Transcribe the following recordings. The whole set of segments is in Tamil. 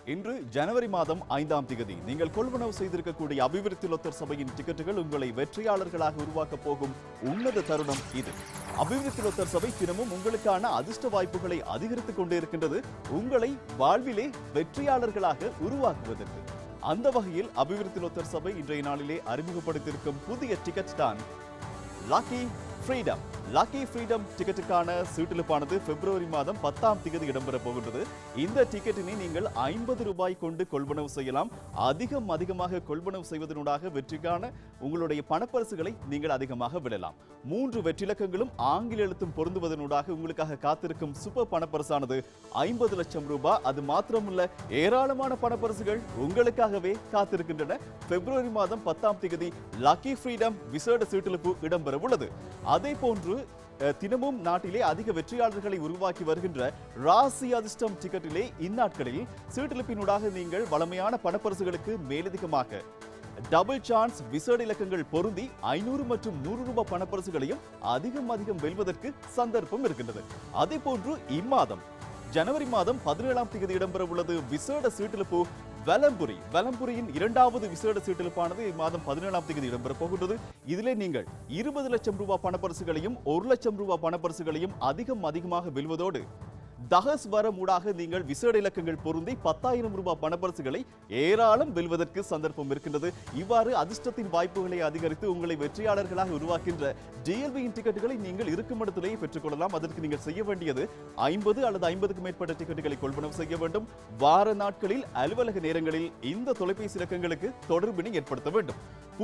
இன்று ஜனவரி மாதம் 5ஆம் தேதி நீங்கள் கொள்வனவு செய்திருக்கக்கூடிய அபிவிருத்தி லொத்தர் சபையின் டிக்கெட்டுகள் உங்களை வெற்றியாளர்களாக உருவாக்கப் போகும் உன்னத தருணம் இது. அபிவிருத்தி லொத்தர் சபை தினமும் உங்களுக்கான அதிர்ஷ்ட வாய்ப்புகளை அதிகரித்துக் கொண்டே இருக்கின்றது, உங்களை வாழ்விலே வெற்றியாளர்களாக உருவாக்குவதற்கு. அந்த வகையில் அபிவிருத்தி லொத்தர் சபை இன்றைய நாளிலே அறிமுகப்படுத்தியிருக்கும் புதிய டிக்கெட் தான் லக்கி ஃப்ரீடம். லக்கி ஃப்ரீடம் டிக்கெட்டுக்கான சீட்டிலிப்பானது பிப்ரவரி மாதம் 10ஆம் தேதி இடம்பெறப் போகின்றது. இந்த டிக்கெட்டினை நீங்கள் 50 ரூபாய் கொண்டு கொள்வனவு செய்யலாம். அதிகமாக கொள்வனவு செய்வதனூடாக வெற்றிக்கான உங்களுடைய பணப்பரிசுகளை நீங்கள் அதிகமாக விடலாம். 3 வெற்றிலக்கங்களும் ஆங்கில எழுத்தும் பொருந்துவதனூடாக உங்களுக்காக காத்திருக்கும் சூப்பர் பணப்பரிசானது 50 லட்சம் ரூபாய். அது மாத்திரமல்ல, ஏராளமான பணப்பரிசுகள் உங்களுக்காகவே காத்திருக்கின்றன. பிப்ரவரி மாதம் 10ஆம் தேதி லக்கி ஃப்ரீடம் விசேட சீட்டிலிப்பு இடம்பெற உள்ளது. அதே போன்று தினமும் நாட்டிலே அதிக வெற்றியாளர்களை உருவாக்கி வருகின்ற ராசி அதிர்ஷ்டம் டிக்கெட்டிலே இந்நாட்களில் சீட்டிலிப்பினூடாக நீங்கள் வளமையான பணப்பரிசுகளுக்கு மேலதிகமாக டபுள் சான்ஸ் விசேட இலக்கங்கள் பொருந்தி 500 மற்றும் 100 ரூபாய் பணப்பரிசுகளையும் அதிகம் வெல்வதற்கு சந்தர்ப்பம் இருக்கின்றது. அதே போன்று இம்மாதம் ஜனவரி மாதம் 17ஆம் தேதி இடம்பெற உள்ளது விசேட சீட்டிலிப்பு வலம்புரியின் 2வது விசேட சீட்டிலிப்பானது இம்மாதம் 17ஆம் தேதி இடம்பெற போகின்றது. இதிலே நீங்கள் 20 லட்சம் ரூபாய் பணப்பரிசுகளையும் 1 லட்சம் ரூபாய் பணப்பரிசுகளையும் அதிகமாக வெல்வதோடு தகஸ் வரமூடாக நீங்கள் விசேட இலக்கங்கள் பொருந்தி 10,000 ரூபாய் பணப்பரிசுகளை ஏராளம் வெல்வதற்கு சந்தர்ப்பம் இருக்கின்றது. இவ்வாறு அதிர்ஷ்டத்தின் வாய்ப்புகளை அதிகரித்து உங்களை வெற்றியாளர்களாக உருவாக்கின்ற DLB-யின் டிக்கெட்டுகளை நீங்கள் இருக்கும் இடத்திலேயே பெற்றுக்கொள்ளலாம். அதற்கு நீங்கள் செய்ய வேண்டியது 50 அல்லது 50க்கும் மேற்பட்ட டிக்கெட்டுகளை கொள்வனவு செய்ய வேண்டும். வார நாட்களில் அலுவலக நேரங்களில் இந்த தொலைபேசி இலக்கங்களுக்கு தொடர்பினை ஏற்படுத்த வேண்டும்.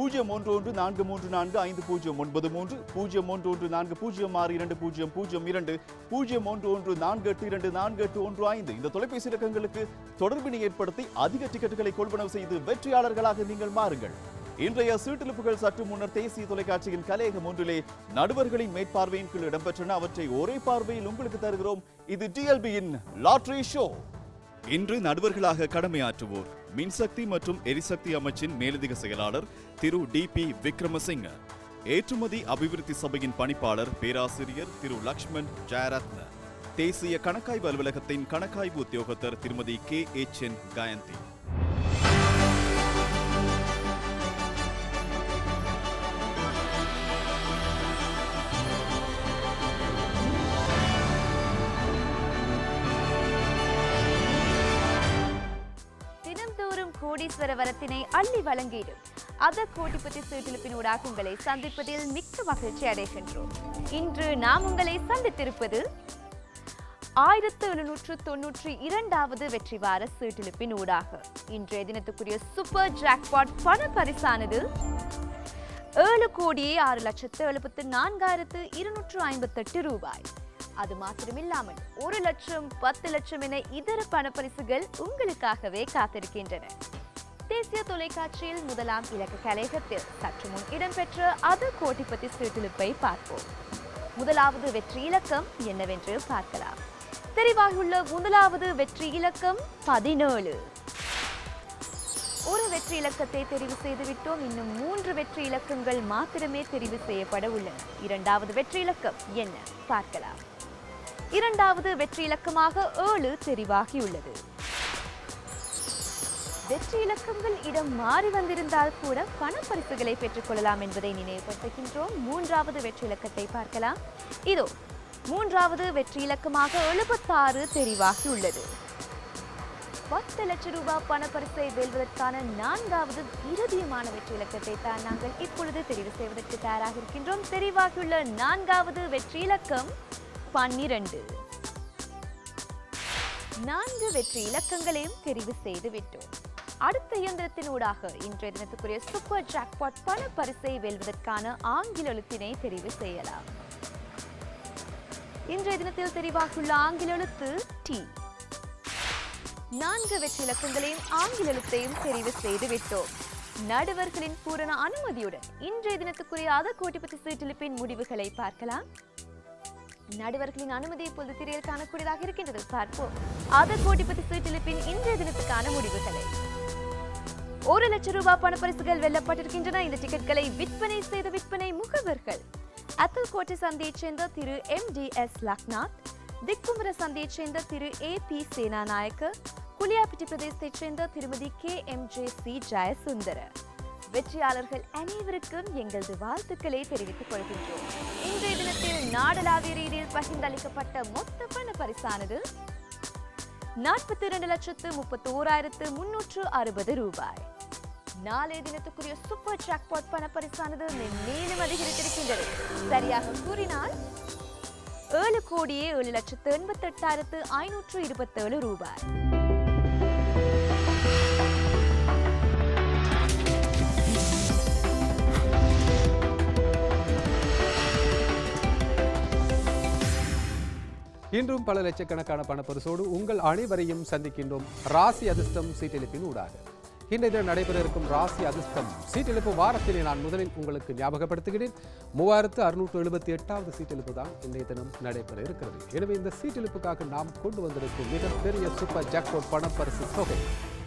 011-434-5093, 011-40-62002, 011-482-4815 இந்த தொலைபேசி இலக்கங்களுக்கு தொடர்பினை ஏற்படுத்தி அதிக டிக்கெட்டுகளை கொள்வனவு செய்து வெற்றியாளர்களாக நீங்கள் மாறுங்கள். இன்றைய சீட்டிலிப்புகள் சற்று முன்னர் தேசிய தொலைக்காட்சியின் கலையகம் ஒன்றிலே நடுவர்களின் மேற்பார்வையின் கீழ் இடம்பெற்றன. அவற்றை ஒரே பார்வையில் உங்களுக்கு தருகிறோம். இது DLB-யின் லாட்டரி ஷோ. இன்று நடுவர்களாக கடமையாற்றுவோர் மின்சக்தி மற்றும் எரிசக்தி அமைச்சின் மேலதிக செயலாளர் திரு DP விக்ரமசிங்க, ஏற்றுமதி அபிவிருத்தி சபையின் பணிப்பாளர் பேராசிரியர் திரு லக்ஷ்மண் ஜெயரத்ன, தேசிய கணக்காய்வு அலுவலகத்தின் கணக்காய்வு உத்தியோகத்தர் திருமதி KHN கயந்தி. கோடீஸ்வர வரத்தினை அள்ளி வழங்கிடும் அத கோடிபதி சீட்டிலிப்பினூடாக உங்களை சந்திப்பதில் மிக்க மகிழ்ச்சி அடைகின்றோம். இன்று நாம் உங்களை சந்தித்திருப்பது 1792வது வெற்றி வார சீட்டிலிப்பினூடாக. இன்றைய தினத்துக்குரிய சூப்பர் ஜாக்பாட் பண பரிசானது 7,06,74,258 ரூபாய். அது மாத்திரமில்லாமல் 1 லட்சம், 10 லட்சம் என இதர பணப்பரிசுகள் உங்களுக்காகவே காத்திருக்கின்றன. தேசிய தொலைக்காட்சியில் முதலாம் இலக்க கலையகத்தில் சற்று முன் இடம்பெற்ற அது கோடிபதி சீட்டிலிப்பை பார்ப்போம். முதலாவது வெற்றி இலக்கம் என்னவென்று பார்க்கலாம். தெரிவாகியுள்ள முதலாவது வெற்றி இலக்கம் 17. ஒரு வெற்றி இலக்கத்தை தெரிவு செய்துவிட்டோம். இன்னும் 3 வெற்றி இலக்கங்கள் மாத்திரமே தெரிவு செய்யப்பட உள்ளன. இரண்டாவது வெற்றி இலக்கம் என்ன பார்க்கலாம். இரண்டாவது வெற்றி இலக்கமாக 7 தெரிவாகியுள்ளது. வெற்றி இலக்கங்கள் இடம் மாறி வந்திருந்தால் கூட பணப்பரிசுகளை பெற்றுக் கொள்ளலாம் என்பதை நினைவுபடுத்துகின்றோம். மூன்றாவது வெற்றி இலக்கத்தை பார்க்கலாம். இதோ மூன்றாவது வெற்றி இலக்கமாக 76 தெரிவாகியுள்ளது. 10 லட்சம் ரூபாய் பணப்பரிசை வெல்வதற்கான 4வது இறுதியமான வெற்றி இலக்கத்தை தான் நாங்கள் இப்பொழுது தெரிவு செய்வதற்கு தயாராக இருக்கின்றோம். தெரிவாகியுள்ள 4வது வெற்றி இலக்கம் 12. 4 வெற்றி இலக்கங்களையும் தெரிவு செய்து விட்டோம். அடுத்த இயந்திரத்தினூடாக இன்றைய தினத்துக்குரிய சூப்பர் ஜாக்பாட் பண பரிசை வெல்வதற்கான ஆங்கில எழுத்தினை தெரிவு செய்யலாம். இன்றைய தினத்தில் தெரிவாகியுள்ள ஆங்கில எழுத்து T. 4 வெற்றி இலக்கங்களையும் ஆங்கில எழுத்தையும் தெரிவு செய்து விட்டோம். நடுவர்களின் பூரண அனுமதியுடன் இன்றைய தினத்துக்குரிய அத கோடிபதி சீட்டிலிப்பின் முடிவுகளை பார்க்கலாம். நடுவர்களின் அனுமதி இப்போது திரையில் காணக்கூடியதாக இருக்கின்றது. பார்ப்போம் அத கோடிபதி சீட்டிலிப்பின் இன்றைய தினத்துக்கான முடிவுகளை. 1 லட்சம் ரூபாய் பணப்பரிசுகள் வெல்லப்பட்டிருக்கின்றன. இந்த டிக்கெட்களை விற்பனை செய்த விற்பனை முகவர்கள் அத்தல்கோட்டை சந்தையைச் சேர்ந்த திரு MDS லக்நாத், திக்குமர சந்தையைச் சேர்ந்த திரு AP சேனாநாயக்க, குளியாப்பிட்டி பிரதேசத்தைச் சேர்ந்த திருமதி KMJC ஜெயசுந்தர. வெற்றியாளர்கள் அனைவருக்கும் எங்களது வாழ்த்துக்களை தெரிவித்துக் கொள்கின்றோம். இன்றைய தினத்தில் நாடளாவிய ரீதியில் பகிர்ந்தளிக்கப்பட்ட மொத்த பண பரிசானது 42,31,360 ரூபாய். நாளைய தினத்துக்குரிய சூப்பர் ஜாக்பாட் பண பரிசானது மேலும் அதிகரித்திருக்கின்றது. சரியாக கூறினால் 7,07,88,527 ரூபாய். இன்றும் பல லட்சக்கணக்கான பணப்பரிசோடு உங்கள் அனைவரையும் சந்திக்கின்றோம் ராசி அதிர்ஷ்டம் சீட்டெழுப்பின் ஊடாக. இன்றைய தினம் நடைபெற இருக்கும் ராசி அதிர்ஷ்டம் சீட்டெழுப்பு வாரத்திலே நான் முதலில் உங்களுக்கு ஞாபகப்படுத்துகிறேன். 3678வது சீட்டெழுப்பு தான் இன்றைய தினம் நடைபெற இருக்கிறது. எனவே இந்த சீட்டெழுப்புக்காக நாம் கொண்டு வந்திருக்கும் மிகப்பெரிய சூப்பர் ஜாக்பாட் பணப்பரிசு தொகை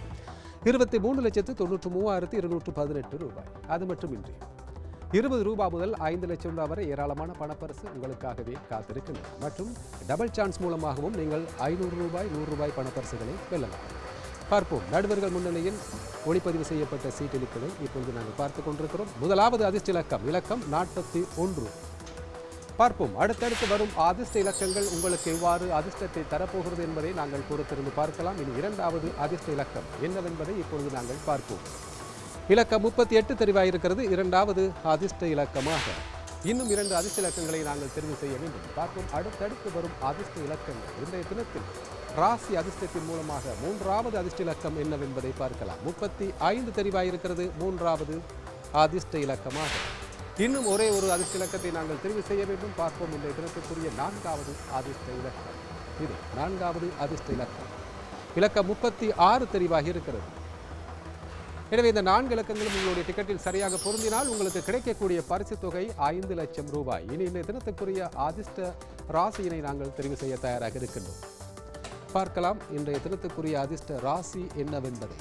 23,93,218 ரூபாய். அது மட்டுமின்றி 20 ரூபாய் முதல் 5 லட்சம் ரூபாய் வரை ஏராளமான பணப்பரிசு உங்களுக்காகவே காத்திருக்கின்றன. மற்றும் டபுள் சான்ஸ் மூலமாகவும் நீங்கள் 500 ரூபாய் 100 ரூபாய் பணப்பரிசுகளை வெல்லலாம். பார்ப்போம். நடுவர்கள் முன்னிலையில் ஒளிப்பதிவு செய்யப்பட்ட சீட்டெழுப்புகளை இப்பொழுது நாங்கள் பார்த்துக் கொண்டிருக்கிறோம். முதலாவது அதிர்ஷ்ட இலக்கம் 41. பார்ப்போம். அடுத்தடுத்து வரும் அதிர்ஷ்ட இலக்கங்கள் உங்களுக்கு எவ்வாறு அதிர்ஷ்டத்தை தரப்போகிறது என்பதை நாங்கள் பொறுத்திருந்து பார்க்கலாம். இனி இரண்டாவது அதிர்ஷ்ட இலக்கம் என்னவென்பதை இப்பொழுது நாங்கள் பார்ப்போம். இலக்கம் 38 தெரிவாயிருக்கிறது. இரண்டாவது அதிர்ஷ்ட இலக்கமாக இன்னும் 2 அதிர்ஷ்ட இலக்கங்களை நாங்கள் தெரிவு செய்ய வேண்டும். பார்ப்போம். அடுத்தடுத்து வரும் அதிர்ஷ்ட இலக்கங்கள் இன்றைய தினத்தில் ராசி அதிர்ஷ்டத்தின் மூலமாக மூன்றாவது அதிர்ஷ்ட இலக்கம் என்னவென்பதை பார்க்கலாம். 35 தெரிவாயிருக்கிறது. மூன்றாவது அதிர்ஷ்ட இலக்கமாக இன்னும் ஒரே ஒரு அதிர்ஷ்ட இலக்கத்தை நாங்கள் தெரிவு செய்ய வேண்டும். பார்ப்போம். இன்றைய தினத்துக்குரிய 4வது அதிர்ஷ்ட இலக்கம் இது 4வது அதிர்ஷ்ட இலக்கம். இலக்கம் 36 தெரிவாகி இருக்கிறது. எனவே இந்த 4 இலக்கங்களும் உங்களுடைய டிக்கெட்டில் சரியாக பொருந்தினால் உங்களுக்கு கிடைக்கக்கூடிய பரிசு தொகை 5 லட்சம் ரூபாய். இனி இந்த தினத்துக்குரிய அதிர்ஷ்ட ராசியினை நாங்கள் தெரிவு செய்ய தயாராக இருக்கின்றோம். பார்க்கலாம் இன்றைய தினத்துக்குரிய அதிர்ஷ்ட ராசி என்னவென்பதை.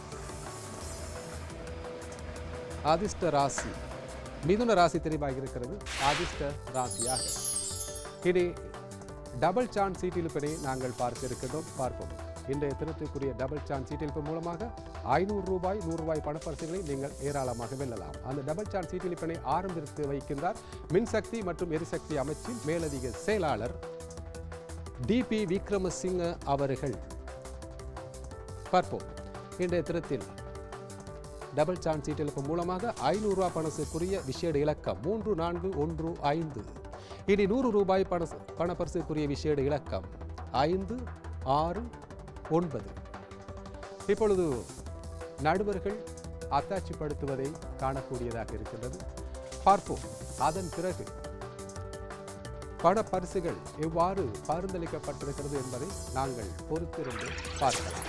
அதிர்ஷ்ட ராசி மிதுன ராசி தெரிவாக இருக்கிறது. அதிர்ஷ்ட ராசியாக இனி டபுள் சான்ஸ் சீட்டிலிப்பனை நாங்கள் பார்க்க இருக்கின்றோம். பார்ப்போம். இன்றைய தினத்துக்குரிய டபுள் சான்ஸ் சீட்டிலிப்பு மூலமாக 500 ரூபாய் 100 ரூபாய் பணப்பரிசுகளை நீங்கள் ஏராளமாக வெல்லலாம். அந்த டபுள் சான்ஸ் சீட்டிலிப்பனை ஆரம்பித்து வைக்கின்றார் மின்சக்தி மற்றும் எரிசக்தி அமைச்சின் மேலதிக செயலாளர் DP விக்ரமசிங்க அவர்கள். பார்ப்போம். இன்றைய தினத்தில் டபுள் சான்ஸ் சீட்டிலிப்பு மூலமாக 500 ரூபாய் பணத்துக்குரிய விசேட இலக்கம் 3415. இனி 100 ரூபாய் பணப்பரிசுக்குரிய விசேட இலக்கம் 569. இப்பொழுது நடுவர்கள் அத்தாட்சிப்படுத்துவதை காணக்கூடியதாக இருக்கின்றது. பார்ப்போம். அதன் பிறகு பணப்பரிசுகள் எவ்வாறு பரிந்துரைக்கப்பட்டிருக்கிறது என்பதை நாங்கள் பொறுத்திருந்து பார்க்கலாம்.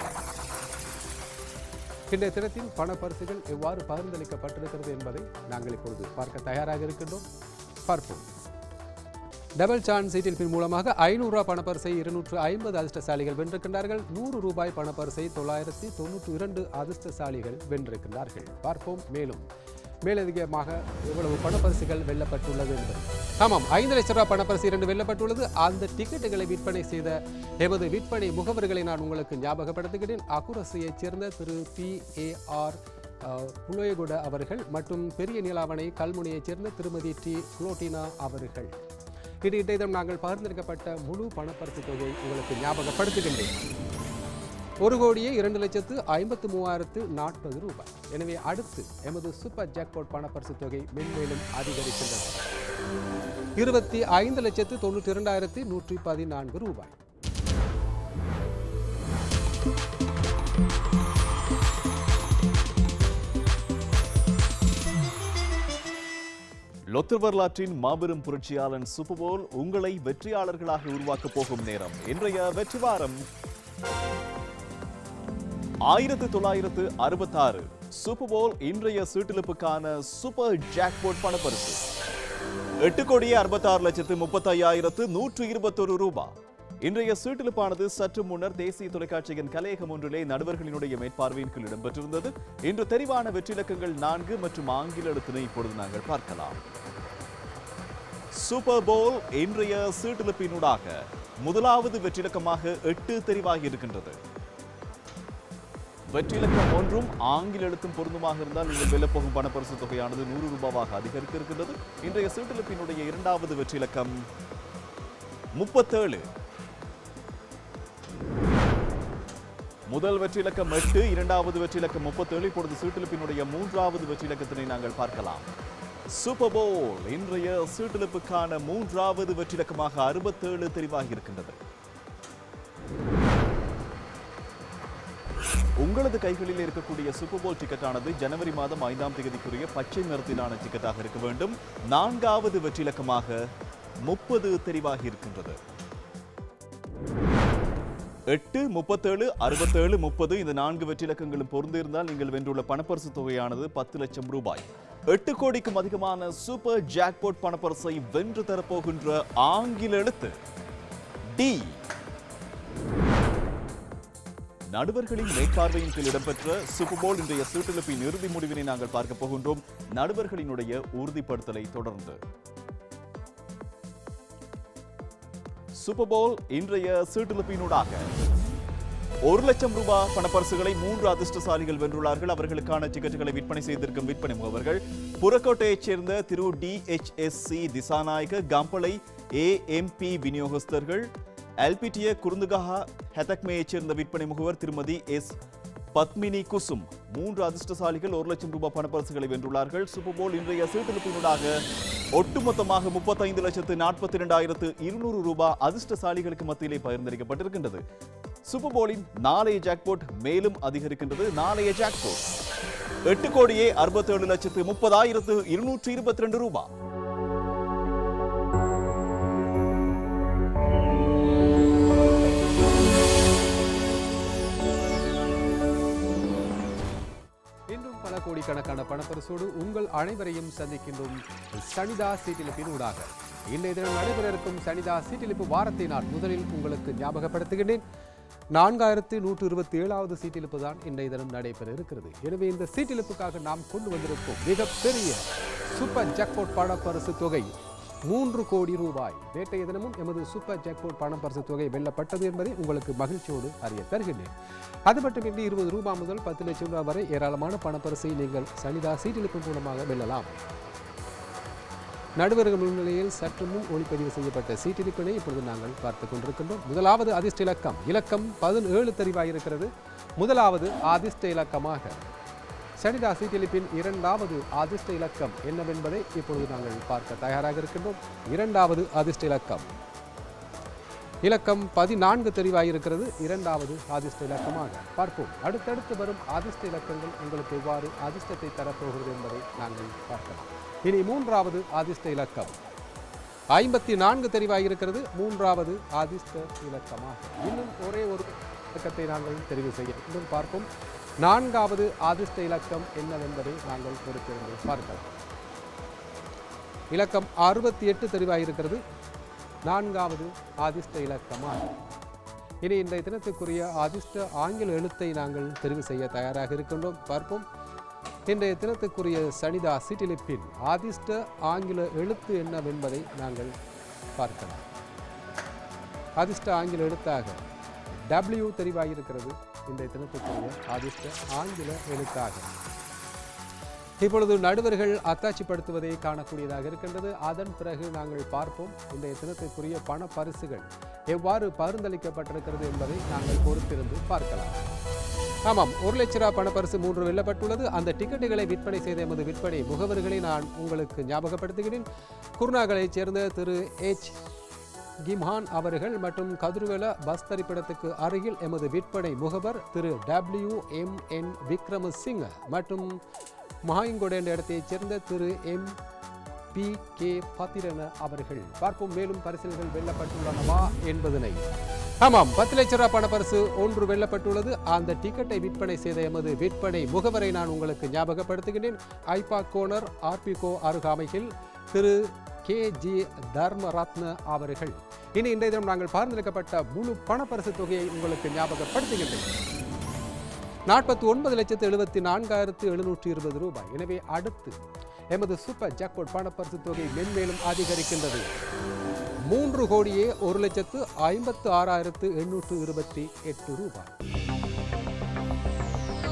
இன்றைய தினத்தில் பணப்பரிசுகள் எவ்வாறு பரிந்துரைக்கப்பட்டிருக்கிறது என்பதை நாங்கள் இப்பொழுது பார்க்க தயாராக இருக்கின்றோம். பார்ப்போம். டபுள் சான்ஸ் சீட்டில் மூலமாக 500 ரூபாய் பணப்பரிசை 250 அதிர்ஷ்டசாலிகள் வென்றிருக்கின்றார்கள். 100 ரூபாய் பணப்பரிசை 992 அதிர்ஷ்டசாலிகள் வென்றிருக்கின்றார்கள். பார்ப்போம். மேலும் மேலதிகமாக எவ்வளவு பணப்பரிசுகள் வெல்லப்பட்டுள்ளது என்பது. ஆமாம், 5 லட்சம் ரூபாய் பணப்பரிசு 2 வெல்லப்பட்டுள்ளது. அந்த டிக்கெட்டுகளை விற்பனை செய்த எமது விற்பனை முகவர்களை நான் உங்களுக்கு ஞாபகப்படுத்துகிறேன். அக்குரசியைச் சேர்ந்த திரு PAR புலோயகுட அவர்கள் மற்றும் பெரிய நீலாவணை கல்முனையைச் சேர்ந்த திருமதி T குளோட்டினா அவர்கள். இன்றைய தினம் நாங்கள் பகிர்ந்தளிக்கப்பட்ட முழு பணப்பரிசு தொகையை உங்களுக்கு ஞாபகப்படுத்துகின்றேன். 1,02,53,040 ரூபாய். எனவே அடுத்து எமது சூப்பர் ஜாக்பாட் பணப்பரிசு தொகை மென்மேலும் அதிகரிக்கின்றது. 25,92,114 ரூபாய். லொத்தர் வரலாற்றின் மாபெரும் புரட்சியாளன் சூப்பர் போல் உங்களை வெற்றியாளர்களாக உருவாக்கப் போகும் நேரம். இன்றைய வெற்றி வாரம் 1966 சூப்பர் போல் இன்றைய சீட்டிலிப்புக்கான சூப்பர் ஜாக்பாட் பணப்பரிசு 8,66,35,121 ரூபாய். இன்றைய சீட்டிலிப்பானது சற்று முன்னர் தேசிய தொலைக்காட்சியின் கலையகம் ஒன்றிலே நடுவர்களினுடைய மேற்பார்வையின் கீழ் இடம்பெற்றிருந்தது. இன்று தெரிவான வெற்றிலக்கங்கள் 4 மற்றும் ஆங்கில எழுத்தினை இப்பொழுது நாங்கள் பார்க்கலாம். சூப்பர் போல் இன்றைய சீட்டிலிப்பினூடாக முதலாவது வெற்றிலக்கமாக 8 தெரிவாகி இருக்கின்றது. வெற்றி இலக்கம் ஒன்றும் ஆங்கில எழுத்தும் பொருந்துமாக இருந்தால் நீங்கள் வெல்லப்போகும் பணப்பரிசு தொகையானது 100 ரூபாவாக அதிகரிக்க இருக்கின்றது. இன்றைய சீட்டிலிப்பினுடைய இரண்டாவது வெற்றி இலக்கம் 37. முதல் வெற்றி இலக்கம் 8, இரண்டாவது வெற்றி இலக்கம் 37. இப்பொழுது சீட்டிலிப்பினுடைய மூன்றாவது வெற்றி இலக்கத்தினை நாங்கள் பார்க்கலாம். சூப்பர் போல் இன்றைய சீட்டிலிப்புக்கான மூன்றாவது வெற்றி இலக்கமாக 67 தெரிவாகி இருக்கின்றது. உங்களது கைகளில் இருக்கக்கூடிய சூப்பர் போல் டிக்கெட்டானது ஜனவரி மாதம் 5ஆம் தேதிக்குரிய பச்சை நிறத்திலான டிக்கெட்டாக இருக்க வேண்டும். நான்காவது வெற்றி இலக்கமாக 30 தெரிவாகி இருக்கின்றது. 8, 37, 67, 30 இந்த 4 வெற்றி இலக்கங்களும் பொருந்திருந்தால் நீங்கள் வென்றுள்ள பணப்பரிசு தொகையானது 10 லட்சம் ரூபாய். 8 கோடிக்கும் அதிகமான சூப்பர் ஜாக்பாட் பணப்பரிசை வென்று தரப்போகின்ற ஆங்கில எழுத்து டி. நடுவர்களின் மேற்பார்வையின் கீழ் இடம்பெற்ற சூப்பர் போல் இன்றைய சீட்டிலிப்பின் இறுதி முடிவினை நாங்கள் பார்க்க போகின்றோம். நடுவர்களினுடைய உறுதிப்படுத்தலை தொடர்ந்து சூப்பர் போல் இன்றைய சீட்டிலிப்பினூடாக 1 லட்சம் ரூபாய் பணப்பரிசுகளை 3 அதிர்ஷ்டசாலிகள் வென்றுள்ளார்கள். அவர்களுக்கான டிக்கெட்டுகளை விற்பனை செய்திருக்கும் விற்பனை முகவர்கள் புறக்கோட்டையைச் சேர்ந்த திரு DHSC திசாநாயக, கம்பளை AMP விநியோகஸ்தர்கள், எல்பிடிய குருந்துகஹா ஹெதக்மேயைச் சேர்ந்த விற்பனை முகவர் திருமதி S பத்மினி குசும். 3 அதிர்ஷ்டசாலிகள் 1 லட்சம் ரூபாய் பணப்பரிசுகளை வென்றுள்ளார்கள். சூப்பர் போல் இன்றைய சீட்டிலிப்பினூடாக ஒட்டுமொத்தமாக 35,42,200 ரூபாய் அதிர்ஷ்டசாலிகளுக்கு மத்தியிலே பகிர்ந்தளிக்கப்பட்டிருக்கின்றது. சூப்பர் போலின் நாளைய ஜாக்பாட் மேலும் அதிகரிக்கின்றது. நாளைய ஜாக்பாட் 8,67,30,222 ரூபாய். பல கோடிக்கணக்கான பணப்பரிசோடு உங்கள் அனைவரையும் சந்திக்கின்றோம் சனிதா சீட்டிலிப்பின் ஊடாக. இன்றைய தினம் நடைபெற இருக்கும் சனிதா சீட்டிலிப்பு வாரத்தை நான் முதலில் உங்களுக்கு ஞாபகப்படுத்துகின்றேன். 4127வது சீட்டிலிப்பு தான் இன்றைய தினம் நடைபெற இருக்கிறது. எனவே இந்த சீட்டிலிப்புக்காக நாம் கொண்டு வந்திருக்கும் மிகப்பெரிய சூப்பர் ஜாக்பாட் பணப்பரிசு தொகை 3 கோடி ரூபாய். நேற்றைய தினமும் எமது சூப்பர் ஜாக்பாட் பணப்பரிசு தொகை வெல்லப்பட்டது என்பதை உங்களுக்கு மகிழ்ச்சியோடு அறிய தருகின்றேன். அது மட்டுமின்றி 20 ரூபாய் முதல் 10 லட்சம் ரூபாய் வரை ஏராளமான பணப்பரிசை நீங்கள் சனிதா சீட்டிலிப்பு மூலமாக வெல்லலாம். நடுவர்கள் முன்னிலையில் சற்று முன் ஒளிப்பதிவு செய்யப்பட்ட சீட்டிலிப்பினை இப்பொழுது நாங்கள் பார்த்துக் கொண்டிருக்கின்றோம். முதலாவது அதிர்ஷ்ட இலக்கம் 17 தெரிவாயிருக்கிறது. முதலாவது அதிர்ஷ்ட இலக்கமாக சனிதா சீட்டிலிப்பின் இரண்டாவது அதிர்ஷ்ட இலக்கம் என்னவென்பதை இப்பொழுது நாங்கள் பார்க்க தயாராக இருக்கின்றோம். இரண்டாவது அதிர்ஷ்ட இலக்கம் 14 தெரிவாயிருக்கிறது. இரண்டாவது அதிர்ஷ்ட இலக்கமாக பார்ப்போம். அடுத்தடுத்து வரும் அதிர்ஷ்ட இலக்கங்கள் உங்களுக்கு எவ்வாறு அதிர்ஷ்டத்தை தரப்போகிறது என்பதை நாங்கள் பார்க்கலாம். இனி மூன்றாவது அதிர்ஷ்ட இலக்கம் 54 தெரிவாயிருக்கிறது. மூன்றாவது அதிர்ஷ்ட இலக்கமாக இன்னும் ஒரே ஒரு இலக்கத்தை நாங்கள் தெரிவு செய்ய இன்னும் பார்ப்போம். நான்காவது அதிர்ஷ்ட இலக்கம் என்னவென்பதை நாங்கள் பொறுத்திருந்து பார்க்கலாம். இலக்கம் 68 தெரிவாயிருக்கிறது. நான்காவது அதிர்ஷ்ட இலக்கமாக இனி இன்றைய தினத்துக்குரிய அதிர்ஷ்ட ஆங்கில எழுத்தை நாங்கள் தெரிவு செய்ய தயாராக இருக்கின்றோம். பார்ப்போம். இன்றைய தினத்துக்குரிய சனிதா சீட்டிலிப்பின் அதிர்ஷ்ட ஆங்கில எழுத்து என்னவென்பதை நாங்கள் பார்க்கலாம். அதிர்ஷ்ட ஆங்கில எழுத்தாக W தெரிவாயிருக்கிறது. இன்றைய தினத்துக்குரிய அதிர்ஷ்ட ஆங்கில எழுத்தாக இப்பொழுது நடுவர்கள் அத்தாட்சிப்படுத்துவதை காணக்கூடியதாக இருக்கின்றது. அதன் பிறகு நாங்கள் பார்ப்போம் இன்றைய தினத்துக்குரிய பண பரிசுகள் எவ்வாறு பகிர்ந்தளிக்கப்பட்டிருக்கிறது என்பதை நாங்கள் பொறுத்திருந்து பார்க்கலாம். ஆமாம், 1 லட்ச ரூபாய் பணப்பரிசு 3 வெல்லப்பட்டுள்ளது. அந்த டிக்கெட்டுகளை விற்பனை செய்த எமது விற்பனை முகவர்களை நான் உங்களுக்கு ஞாபகப்படுத்துகிறேன். குருநாகலைச் சேர்ந்த திரு H கிம்ஹான் அவர்கள் மற்றும் கதிர்வேல பஸ் தரிப்பிடத்துக்கு அருகில் எமது விற்பனை முகவர் திரு WMN விக்ரமசிங்க மற்றும் மஹாயங்கொட என்ற இடத்தைச் சேர்ந்த திரு MP.K. பத்திரன அவர்கள். பார்ப்போம் மேலும் பரிசுகள் வெல்லப்பட்டுள்ளனவா என்பதனை. ஆமாம், 10 லட்ச ரூபாய் பணப்பரிசு 1 வெல்லப்பட்டுள்ளது. அந்த டிக்கெட்டை விற்பனை செய்த எமது விற்பனை முகவரை நான் உங்களுக்கு ஞாபகப்படுத்துகிறேன். ஐபா கோனர் ஆர்பிகோ அருகாமையில் திரு KG தர்மரத்ன அவர்கள். இனி இன்றைய தினம் நாங்கள் பகிர்ந்தளிக்கப்பட்ட முழு பணப்பரிசு தொகையை உங்களுக்கு ஞாபகப்படுத்துகின்றேன். 49,74,720 ரூபாய். எனவே அடுத்து எமது சூப்பர் ஜாக்பாட் பணப்பரிசு தொகை மென்மேலும் அதிகரிக்கின்றது. 3,01,56,828 ரூபாய்.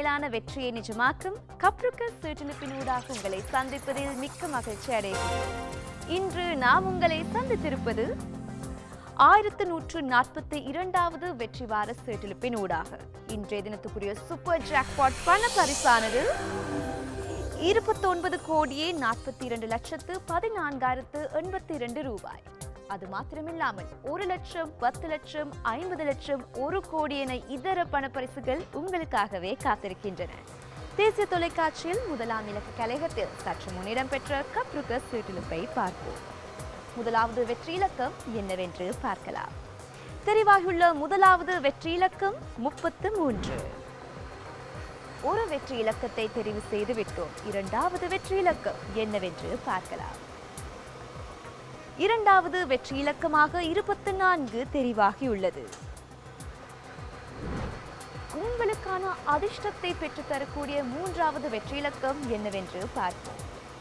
மேலான வெற்றியை நிஜமாக்கும் கப்ருக்கஸ் சீட்டிலிப்பினூடாக உங்களை சந்திப்பதில் மிக்க மகிழ்ச்சி அடைகிறேன். இன்று நாம் உங்களை சந்தித்திருப்பது 1142வது வெற்றி வார சீட்டிலிப்பினூடாக. இன்றைய தினத்துக்குரிய சூப்பர் ஜாக்பாட் பண பரிசானது 29,42,14,82 ரூபாய். அது மாத்திரமில்லாமல் 1 லட்சம், 10 லட்சம், 50 லட்சம், 1 கோடி என இதர பணப்பரிசுகள் உங்களுக்காகவே காத்திருக்கின்றன. தேசிய தொலைக்காட்சியில் முதலாம் இலக்க கலையகத்தில் சற்று முன்னிடம் பெற்ற கப்ருக்கஸ் சீட்டிலிப்பை பார்ப்போம். முதலாவது வெற்றி இலக்கம் என்னவென்று பார்க்கலாம். தெரிவாகியுள்ள முதலாவது வெற்றி இலக்கம் 33. ஒரு வெற்றி இலக்கத்தை தெரிவு செய்து விட்டோம். இரண்டாவது வெற்றி இலக்கம் என்னவென்று பார்க்கலாம். இரண்டாவது வெற்றி இலக்கமாக 24 தெரிவாகியுள்ளது. உங்களுக்கான அதிர்ஷ்டத்தை பெற்று தரக்கூடிய மூன்றாவது வெற்றி இலக்கம் என்னவென்று பார்ப்போம்.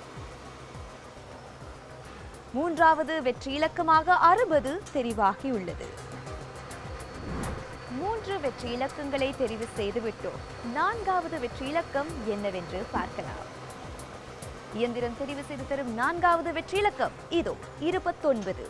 மூன்றாவது வெற்றி இலக்கமாக 60 தெரிவாகியுள்ளது. 3 வெற்றி இலக்கங்களை தெரிவு செய்து விட்டோம். நான்காவது வெற்றி இலக்கம் என்னவென்று பார்க்கலாம். இயந்திரம் தெரிவு செய்து தரும் நான்காவது வெற்றி இலக்கம் இதோ 29.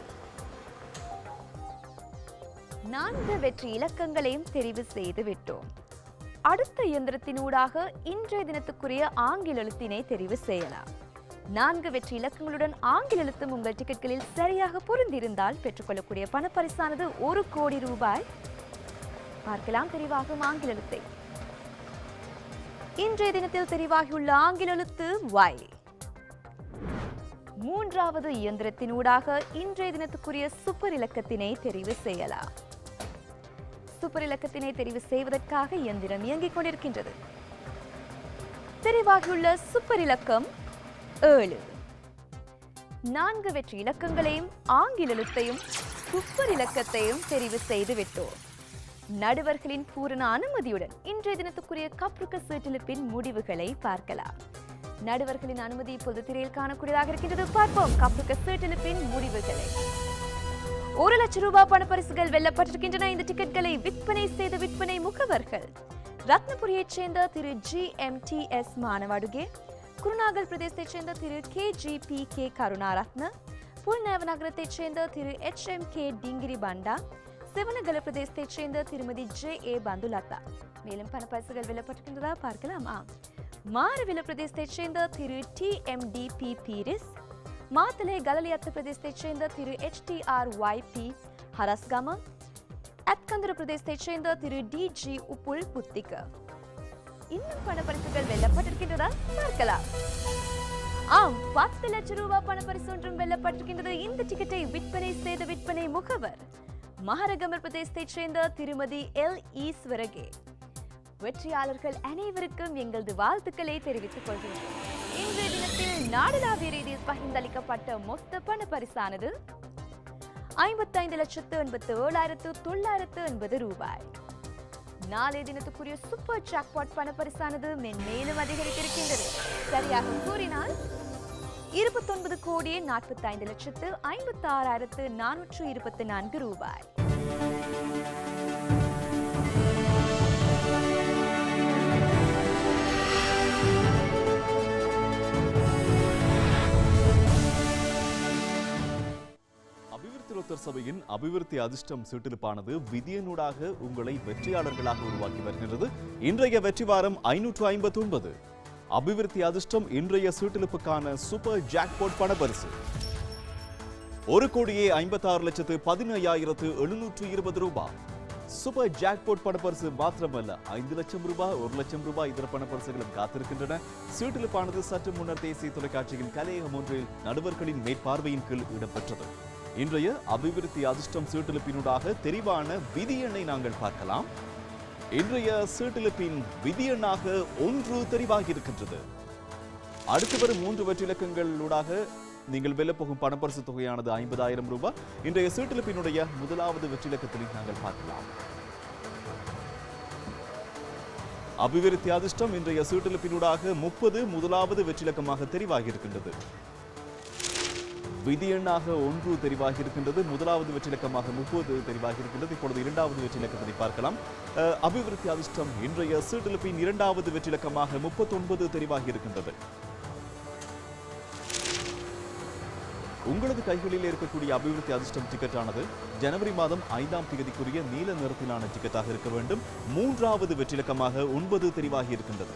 4 வெற்றி இலக்கங்களையும் தெரிவு செய்து விட்டோம். அடுத்த இயந்திரத்தினூடாக இன்றைய தினத்துக்குரிய ஆங்கில எழுத்தினை தெரிவு செய்யலாம். 4 வெற்றி இலக்கங்களுடன் ஆங்கில எழுத்தும் உங்கள் டிக்கெட்களில் சரியாக பொருந்திருந்தால் பெற்றுக்கொள்ளக்கூடிய பணப்பரிசானது 1 கோடி ரூபாய். பார்க்கலாம் தெரிவாகும் ஆங்கில எழுத்தை. இன்றைய தினத்தில் தெரிவாகியுள்ள ஆங்கில எழுத்து Y. மூன்றாவது இயந்திரத்தினூடாக இன்றைய தினத்துக்குரிய சூப்பர் இலக்கத்தினை தெரிவு செய்யலாம். சூப்பர் இலக்கத்தினை தெரிவு செய்வதற்காக இயந்திரம் இயங்கிக் கொண்டிருக்கின்றது. தெரிவாகியுள்ள சூப்பர் இலக்கம் 7. 4 வெற்றி இலக்கங்களையும் ஆங்கில எழுத்தையும் சூப்பர் இலக்கத்தையும் தெரிவு செய்து விட்டோம். நடுவர்களின் பூரண அனுமதியுடன் இன்றைய தினத்துக்குரிய கப்ருக்கஸ் சீட்டிலிப்பின் முடிவுகளை பார்க்கலாம். நடுவர்களின் அனுமதி இப்போது திரையில் காணக்கூடியதாக இருக்கின்றது. பார்ப்போம் கப்ருக்கஸ் சீட்டிலிப்பின் முடிவுகளை. 1 லட்சம் ரூபாய் பணப்பரிசுகள் வெல்லப்பட்டிருக்கின்றன. இந்த டிக்கெட்களை விற்பனை செய்த விற்பனை முகவர்கள் ரத்னபுரியைச் சேர்ந்த திரு GMTS மானவாடுகே, குருநாகல் பிரதேசத்தைச் சேர்ந்த திரு KGPK கருணாரத்ன, புல்நேவ நகரத்தைச் சேர்ந்த திரு HMK டிங்கிரி பண்டா, சிவனகல பிரதேசத்தைச் சேர்ந்த திருமதி JA பந்துலதா. மேலும் பணப்பரிசுகள் வெல்லப்பட்டிருக்கின்றதா பார்க்கலாமா. மாரவில பிரதேசத்தைச் சேர்ந்த திரு TMDP பீரிஸ், மாத்தலை கலலியத்த பிரதேசத்தைச் சேர்ந்த திரு HTRYP ஹரஸ்கம, அத்கந்தர பிரதேசத்தைச் சேர்ந்த திரு DG உப்புல் புத்திக. இன்னும் பணப்பரிசுகள் வெல்லப்பட்டிருக்கின்றதா பார்க்கலாம். 10 லட்சம் ரூபாய் பணப்பரிசு ஒன்றும் வெல்லப்பட்டிருக்கின்றது. இந்த டிக்கெட்டை விற்பனை செய்த விற்பனை முகவர் மஹரகமர் பிரதேசத்தைச் சேர்ந்த திருமதி L ஈஸ்வரகே. வெற்றியாளர்கள் அனைவருக்கும் எங்களது வாழ்த்துக்களை தெரிவித்துக் கொள்கிறோம். இன்றைய தினத்தில் நாடளாவிய ரீதியில் பகிர்ந்தளிக்கப்பட்ட மொத்த பண பரிசானது 55,87,980 ரூபாய். நாளைய தினத்துக்குரிய சூப்பர் ஜாக்பாட் பண பரிசானது மேலும் அதிகரித்திருக்கின்றது. சரியாக கூறினால் 29,45,56,424 ரூபாய். அபிவிருத்தி சபையின் அபிவிருத்தி அதிர்ஷ்டம் சீட்டிலிப்பானது விதியனூடாக உங்களை வெற்றியாளர்களாக உருவாக்கி வருகிறது. இன்றைய வெற்றி வாரம் 559. அபிவிருத்தி அதிர்ஷ்டம் இன்றைய சீட்டிலிப்புக்கான சூப்பர் ஜாக்பாட் பணப்பரிசு 1,56,15,720 ரூபாய். சூப்பர் ஜாக்பாட் பணப்பரிசு மாத்திரமல்ல, 5 லட்சம் ரூபாய், 1 லட்சம் ரூபாய் இதர பணப்பரிசுகளும் காத்திருக்கின்றன. சீட்டிலிப்பானது சற்று முன்னர் தேசிய தொலைக்காட்சியின் கலையகம் ஒன்றில் நடுவர்களின் மேற்பார்வையின் கீழ் இடம்பெற்றது. இன்றைய அபிவிருத்தி அதிர்ஷ்டம் சீட்டிலிப்பினூடாக தெரிவான விதி எண்ணை நாங்கள் பார்க்கலாம். இன்றைய சீட்டிலிப்பின் விதி எண்ணாக 1 தெரிவாகி இருக்கின்றது. அடுத்து வரும் 3 வெற்றி இலக்கங்களூடாக நீங்கள் வெல்லப்போகும் பணப்பரிசு தொகையானது 50,000 ரூபாய். இன்றைய சீட்டிலிப்பினுடைய முதலாவது வெற்றி இலக்கத்தினை நாங்கள் பார்க்கலாம். அபிவிருத்தி அதிர்ஷ்டம் இன்றைய சீட்டிலிப்பினூடாக 30 முதலாவது வெற்றி இலக்கமாக தெரிவாகி இருக்கின்றது. விதி எண்ணாக 1 தெரிவாகி இருக்கின்றது. முதலாவது வெற்றிலக்கமாக 30 தெரிவாகி இருக்கின்றது. இப்பொழுது இரண்டாவது வெற்றிலக்கத்தை பார்க்கலாம். அபிவிருத்தி அதிர்ஷ்டம் இன்றைய சீட்டெழுப்பின் இரண்டாவது வெற்றிலக்கமாக 39 தெரிவாகி இருக்கின்றது. உங்களது கைகளில் இருக்கக்கூடிய அபிவிருத்தி அதிர்ஷ்டம் டிக்கெட் ஆனது ஜனவரி மாதம் 5ஆம் தேதிக்குரிய நீல நிறத்திலான டிக்கெட்டாக இருக்க வேண்டும். மூன்றாவது வெற்றிலக்கமாக 9 தெரிவாகி இருக்கின்றது.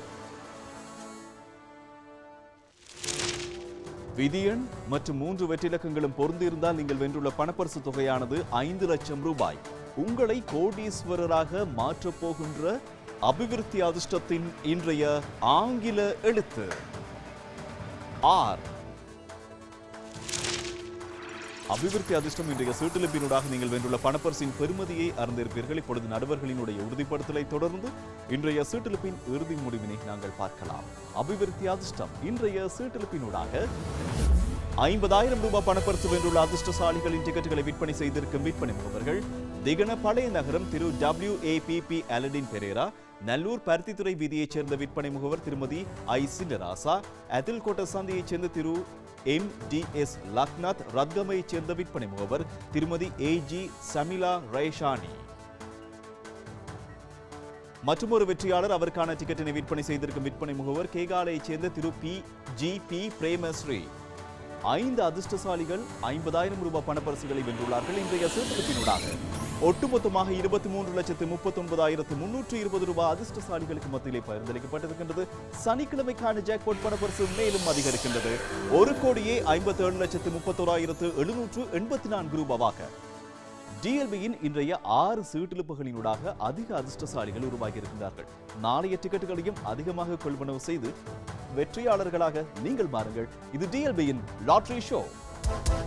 விதியன் மற்றும் 3 வெற்றிலக்கங்களும் பொருந்திருந்தால் நீங்கள் வென்றுள்ள பணப்பரிசு தொகையானது 5 லட்சம் ரூபாய். உங்களை கோடீஸ்வரராக மாற்றப் போகின்ற அபிவிருத்தி அதிர்ஷ்டத்தின் இன்றைய ஆங்கில எழுத்து ஆர். அபிவிருத்தி அதிர்ஷ்டம் இன்றைய சீட்டெழுப்பினூடாக நீங்கள் வென்றுள்ள பணப்பரிசின் பெருமதியை அறிந்திருப்பீர்கள். இப்பொழுது நடுவர்களினுடைய உறுதிப்படுத்தலை தொடர்ந்து இன்றைய சீட்டெழுப்பின் இறுதி முடிவினை நாங்கள் பார்க்கலாம். அபிவிருத்தி அதிர்ஷ்டம் இன்றைய சீட்டெழுப்பினூடாக 50,000 ரூபாய் பணப்பரிசு வென்றுள்ள அதிர்ஷ்டசாலிகளின் டிக்கெட்டுகளை விற்பனை செய்திருக்கும் விற்பனை முகவர்கள் திகன பழைய நகரம் திரு WAPP அலடின் பெரேரா, நல்லூர் பருத்தித்துறை வீதியைச் சேர்ந்த விற்பனை முகவர் திருமதி ஐ சிண்டராசா, அதில்கோட்ட சந்தையைச் சேர்ந்த திரு MDS லக்நாத், ரத்கமையைச் சேர்ந்த விற்பனை முகவர் திருமதி AG சமிலா ரேஷானி. மற்றொரு வெற்றியாளர் அவருக்கான டிக்கெட்டினை விற்பனை செய்திருக்கும் விற்பனை முகவர் கேகாலையைச் சேர்ந்த திரு PGP பிரேமஸ்ரீ. 5 அதிர்ஷ்டசாலிகள் 50,000 ரூபாய் பணப்பரிசுகளை வென்றுள்ளார்கள். இன்றைய சீட்டெழுப்பினூடாக ஒட்டுமொத்தமாக 23,39,320 ரூபாய் அதிர்ஷ்டசாலிகளுக்கு மத்தியிலே பகிர்ந்தளிக்கப்பட்டிருக்கின்றது. சனிக்கிழமைக்கான ஜாக்பாட் பணப்பரிசு மேலும் அதிகரிக்கின்றது. 1,57,31,784 ரூபாவாக DLBயின் இன்றைய 6 சீட்டெழுப்புகளினூடாக அதிக அதிர்ஷ்டசாலிகள் உருவாகி இருக்கின்றார்கள். நாளைய டிக்கெட்டுகளையும் அதிகமாக கொள்வனவு செய்து வெற்றியாளர்களாக நீங்கள் மாறுங்கள். இது DLBயின் லாட்டரி ஷோ.